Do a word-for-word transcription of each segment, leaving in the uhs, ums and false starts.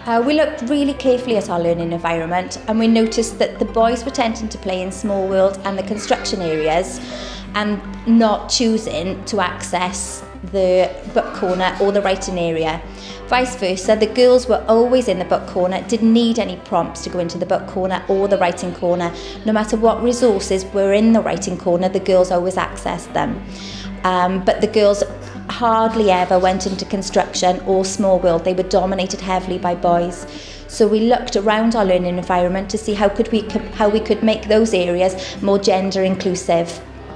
Uh, we looked really carefully at our learning environment, and we noticed that the boys were tending to play in Small World and the construction areas and not choosing to access the book corner or the writing area. Vice versa, the girls were always in the book corner, didn't need any prompts to go into the book corner or the writing corner. No matter what resources were in the writing corner, the girls always accessed them. Um, but the girls hardly ever went into construction or Small World. They were dominated heavily by boys. So we looked around our learning environment to see how could we how we could make those areas more gender inclusive.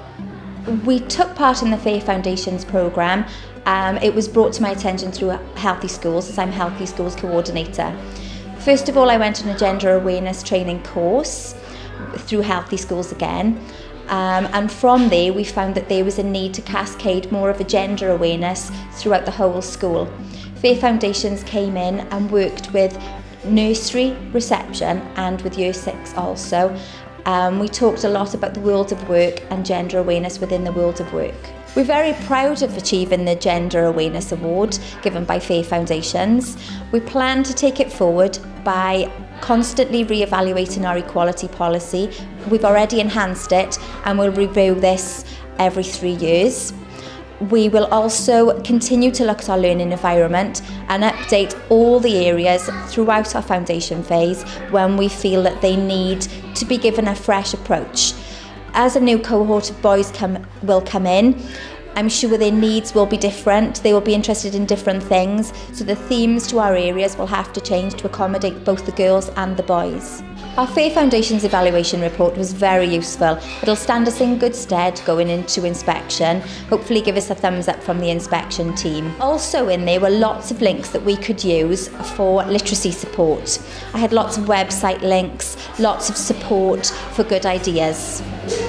We took part in the Fair Foundations programme. Um, it was brought to my attention through Healthy Schools, as I'm Healthy Schools coordinator. First of all, I went on a gender awareness training course through Healthy Schools again. Um, and from there we found that there was a need to cascade more of a gender awareness throughout the whole school. Fair Foundations came in and worked with nursery, reception and with year six also. Um, we talked a lot about the world of work and gender awareness within the world of work. We're very proud of achieving the Gender Awareness Award given by Fair Foundations. We plan to take it forward by constantly re-evaluating our equality policy. We've already enhanced it and we'll review this every three years. We will also continue to look at our learning environment and update all the areas throughout our foundation phase when we feel that they need to be given a fresh approach. As a new cohort of boys come, will come in, I'm sure their needs will be different, they will be interested in different things, so the themes to our areas will have to change to accommodate both the girls and the boys. Our Fair Foundations evaluation report was very useful. It'll stand us in good stead going into inspection, hopefully give us a thumbs up from the inspection team. Also in there were lots of links that we could use for literacy support. I had lots of website links, lots of support for good ideas.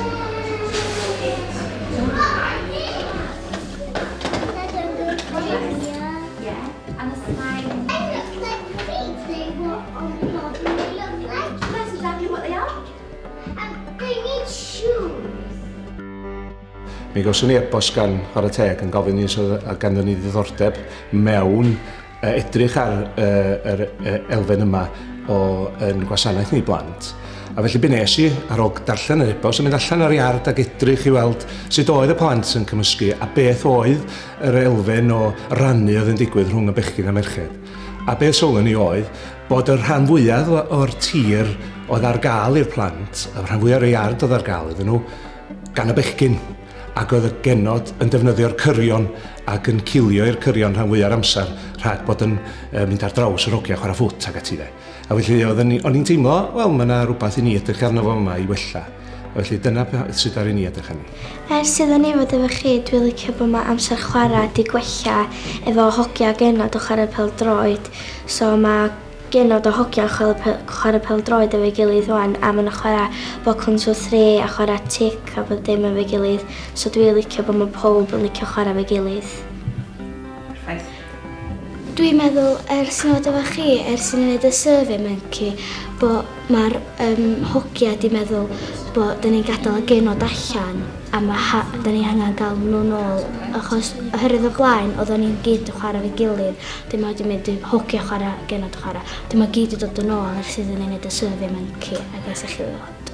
Mi gawson ni e-bost gan Chwarae Teg yn gofyn ni a ganddo ni ddiddordeb mewn uh, edrych ar uh, yr uh, elfen yma o yn gwasanaeth ni blant. A felly bu nes i ar ôl darllen yr e-bost yn mynd allan ar iard ag edrych i weld sut oedd y plant yn cymysgu a beth oedd yr elfen o rannu oedd yn digwydd rhwng y bechgyn a merched. A beth sylwn ni oedd bod y rhan fwyaf o'r tir oedd ar gael i'r plant, y rhan fwyaf o'r iard oedd ar gael iddyn nhw gan y bechgyn. Ac oedd y genod yn defnyddio'r cyrion ac yn cilio i'r cyrion rhan fwyaf amser rhag bod yn uh, mynd ar draws yr hogia chwarae ffwt ag ati de. A felly o'n i'n teimlo, wel, mae yna rhywbeth i ni edrych arno fo yma i wella. A felly dyna sydd ar i ni edrych arni. Ers iddo ni fod efo chi, dwi'n licio bod mae amser chwarae di gwella efo hogia genod o chwarae pêl-droed. So mae genod o hogia chwarae pêl-droed efo'i gilydd wan, a mae'n chwarae boclwns o thre a chwarae tic a bod dim efo'i gilydd. So dwi'n licio bod mae pob yn licio chwarae efo'i gilydd. Perffaith. Dwi'n meddwl, ers i fod efo chi, ers i ni wneud y survey monkey, bod mae'r um, hogia di meddwl bod dyn ni'n gadael y genod allan a mae dyn ni angen gael nhw nôl. Achos oherwydd o blaen, oedden ni'n gyd yn chwarae fe gilydd, dim ond i'n mynd i hogia chwarae, genod chwarae. Dim ond gyd i dod yn ôl ers iddyn ni'n wneud y survey monkey ag ers i chi ddod.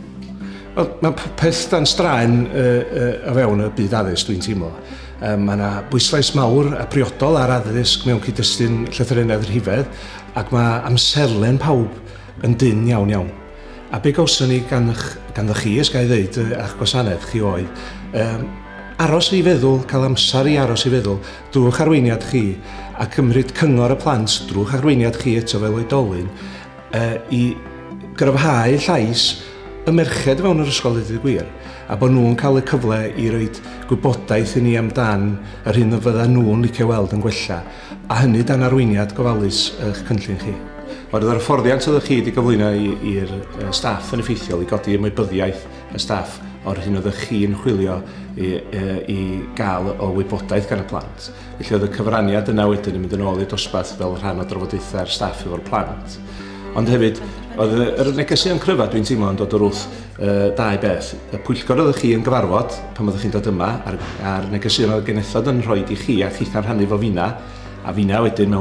Wel, mae peth dan straen uh, uh, o fewn y byd addysg dwi'n teimlo. Um, mae yna bwyslais mawr a priodol ar addysg mewn cyd-destun llythrennedd rhifedd ac mae amserlen pawb yn dyn iawn iawn. A be gawson ni ganddo chi, ys gael ei ddeud, a'ch gwasanaeth chi oedd, um, aros i feddwl, cael amser i aros i feddwl, drwy'ch arweiniad chi, a cymryd cyngor y plant drwy'ch arweiniad chi eto fel oedolyn, uh, i gryfhau llais y merched fewn yr ysgol dweud y gwir, a bod nhw'n cael y cyfle i roi gwybodaeth i ni amdan yr hyn y fydda nhw'n licio weld yn gwella, a hynny dan arweiniad gofalus eich cynllun chi. Oedd yr hyfforddiant oedd chi wedi gyflwyno i'r staff yn effeithiol i godi ymwybyddiaeth y staff o'r hyn oedd chi'n chwilio i, i gael o wybodaeth gan y plant. Felly oedd y cyfraniad yna wedyn yn mynd yn ôl i'r dosbarth fel rhan o drafodaethau'r staff efo'r plant. Ond hefyd, oedd yr negesu yn cryfa dwi'n teimlo yn dod o'r wrth uh, dau beth. Y pwyllgor oedd chi yn gyfarfod pan oeddech chi'n dod yma, a'r, a'r negesu oedd genethod yn rhoi i chi a chitha'n rhannu fo fina, a fina wedyn mewn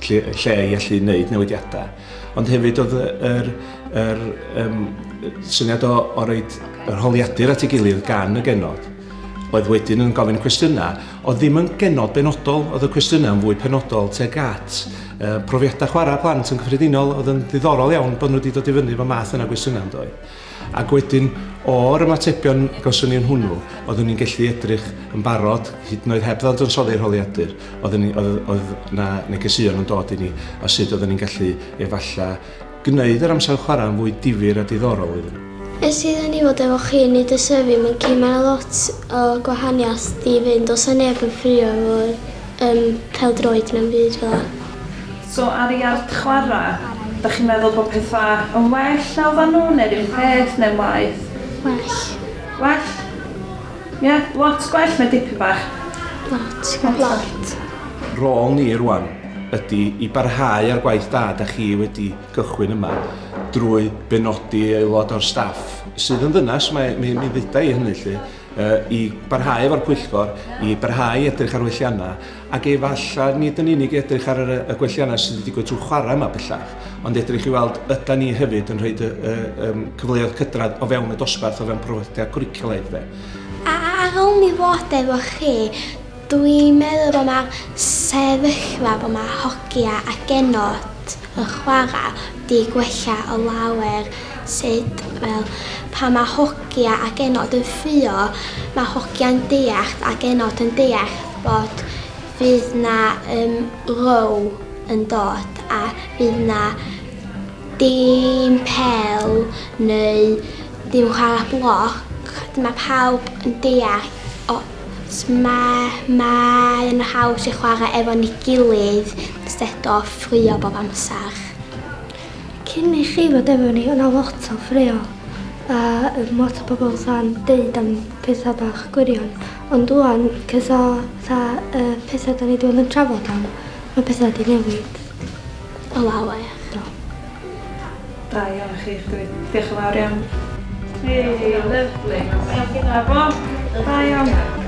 lle, lle i allu gwneud newidiadau. Ond hefyd oedd yr, yr um, syniad o, o roed yr holiadur at ei gilydd gan y genod. Oedd wedyn yn gofyn cwestiynau, oedd ddim yn genod benodol, oedd y cwestiynau yn fwy penodol teg at uh, profiadau chwarae plant yn gyffredinol, oedd yn ddiddorol iawn bod nhw wedi dod i fyny efo math yna cwestiynau yn dod. Ac wedyn, o'r ymatebion gawson ni yn hwnnw, oeddwn ni'n gallu edrych yn barod, hyd yn oed heb ddod yn soddi'r holiadur, oedd yna negesuon yn dod i ni, o sut oeddwn ni'n gallu efalla gwneud yr amser chwarae yn fwy difyr a diddorol iddyn nhw. Ys iddyn ni fod efo chi nid y syfu, mae'n cy mae'n lot o gwahaniaeth i fynd os yna neb yn ffrio efo'r um, pêl-droed na'n byd fel yna. So ar ei art chwarae, ydych chi'n meddwl bod pethau yn well na oedden nhw, neu'r un peth, neu'n waith? Well. Well? Ie, yeah, lot gwell na dipyn bach? Lot, lot. Rôl ni rwan ydy i barhau ar gwaith da da chi wedi gychwyn yma drwy benodi aelod o'r staff sydd yn ddynas, mae mi, mi ddeda i hynny lle, uh, i barhau efo'r pwyllgor, i barhau edrych ar welliannau, ac efalla nid yn unig edrych ar y, y gwelliannau sydd wedi digwydd trwy chwarae yma bellach, ond edrych i weld yda ni hefyd yn rhoi y, y, y cyfleoedd cydradd o fewn y dosbarth o fewn profiadau cwricwlaidd fe. A ar ôl mi fod efo chi, dwi'n meddwl bod mae'r sefyllfa, bod mae hogia a genod y chwarae di gwella o lawer sut fel pa mae hogia a genod yn ffrio, mae hogia'n deall a genod yn deall bod fydd na um, row yn dod a fydd na dim pel neu dim chwarae bloc, mae pawb yn deall o Mae ma yn haws i chwarae efo ni gilydd instead o ffrio bob amser. Cyn i chi fod efo ni, yna lot o ffrio. A lot o bobl sa'n deud am pethau bach gwirion. Ond dwi'n cys o uh, pethau da ni dwi'n yn trafod am, mae pethau di newid. O lawer. Do. Da iawn chi, diolch yn fawr iawn. Hei, lyflu. Da iawn.